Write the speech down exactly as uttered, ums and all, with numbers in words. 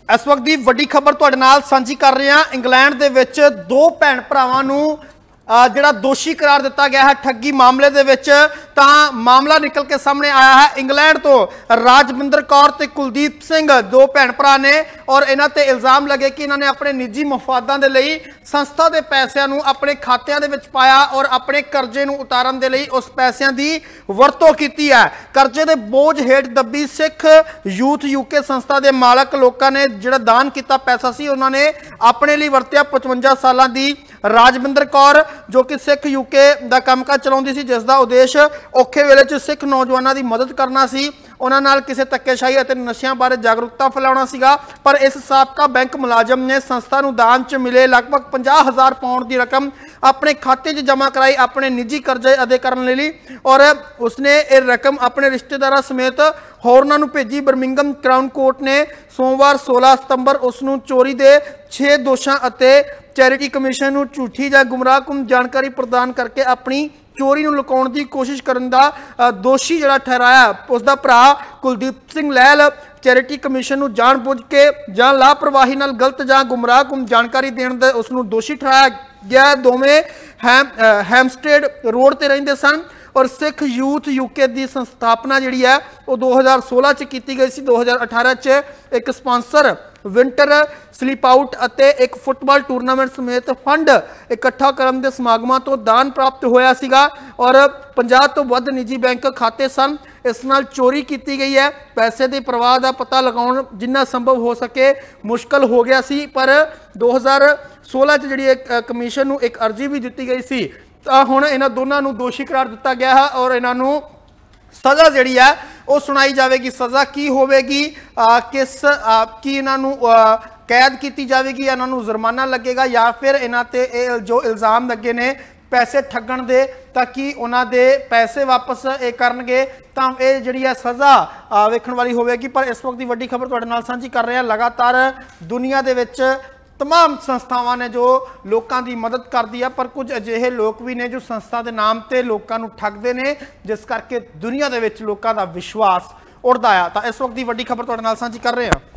इस वक्त की वड्डी खबर तुहाडे नाल सांझी कर रहे हैं। इंग्लैंड दे विच दो भैन भरावां नूं जिहड़ा दोषी करार दिता गया है ठगी मामले दे विच, तां मामला निकल के सामने आया है। इंग्लैंड तो राजविंदर कौर ते कुलदीप सिंह दो भैन भरा ने और इन्हां ते इल्जाम लगे कि इन्होंने अपने निजी मफादां दे लई संस्था के पैसों नूं अपने खात्यां दे विच पाया और अपने करजे नूं उतारन दे लई उस पैसों की वरतों कीती है। करजे दे बोझ हेठ दबी सिख यूथ यूके संस्था के मालक लोगों ने जिहड़ा दान किया पैसा सी उन्होंने अपने लिए वरत्या। पचवंजा साल की राजविंदर कौर जो कि सिख यूके का कामकाज चलाउंदी सी, जिसका उद्देश्य औखे वेले च सिख नौजवानों की मदद करना सी, उन्हां नाल किसी धक्केशाही और नशियां बारे जागरूकता फैलाउणा सीगा। पर इस साबका बैंक मुलाजम ने संस्था नूं दान च मिले लगभग पचास हज़ार पाउंड की रकम अपने खाते च जमा कराई अपने निजी करजे अदे करने लई और उसने ये रकम अपने रिश्तेदारों समेत होरनां नूं भेजी। बर्मिंघम क्राउन कोर्ट ने सोमवार सोलह सितंबर उसनूं चोरी के छे दोषां अते चैरिटी कमीशन नूं झूठी या गुमराहकुन जानकारी प्रदान करके अपनी चोरी नूं लुकाउण दी कोशिश करन दा दोषी जिहड़ा ठहराया। उसका भरा कुलदीप सिंह लैल चैरिटी कमीशन नूं जानबूझ के जां लापरवाही नाल गलत जां गुमराहकुन जानकारी देण दे उसनूं दोषी ठहराया गया। दोवें हैम हैमस्टेड रोड ते रहिंदे सन और सिख यूथ यूके की संस्थापना जी है वो दो हज़ार सोलह च की गई सी। दो हज़ार अठारह च एक स्पॉन्सर विंटर स्लीप आउट अते एक फुटबॉल टूरनामेंट समेत फंड इकट्ठा करने के समागमां तो दान प्राप्त होया सीगा और पचास तो वध निजी बैंक खाते सन। इस नाल चोरी की गई है। पैसे के प्रवाह का पता लगाउण जिन्ना संभव हो सके मुश्किल हो गया सी, पर दो हज़ार सोलह च जिहड़ी कमीशन नूं एक अर्जी भी दी गई सी। हुण इन्हां दोनों नूं दोषी करार दिता गया है और इन्हां नूं सज़ा जिहड़ी है वो सुनाई जाएगी। सज़ा की होवेगी, किस आ, की इन्हां नूं कैद की जाएगी या इन्हां नूं जुर्माना लगेगा या फिर इन्हां ते जो इल्ज़ाम लगे ने पैसे ठगण दे ताकि उन्हां दे पैसे वापस ये करनगे तां ये जिहड़ी है सज़ा वेखण वाली होवेगी। पर इस वक्त की वड्डी खबर तुहाडे नाल सांझी कर रहे हैं। लगातार दुनिया दे विच तमाम संस्थावां ने जो लोगों की मदद करती है, पर कुछ अजिहे लोग भी ने जो संस्था के नाम पर लोगों को ठगते हैं, जिस करके दुनिया के लोगों का विश्वास उड़ता है। तो इस वक्त की वड्डी खबर तुहाडे नाल सांझी कर रहे हैं।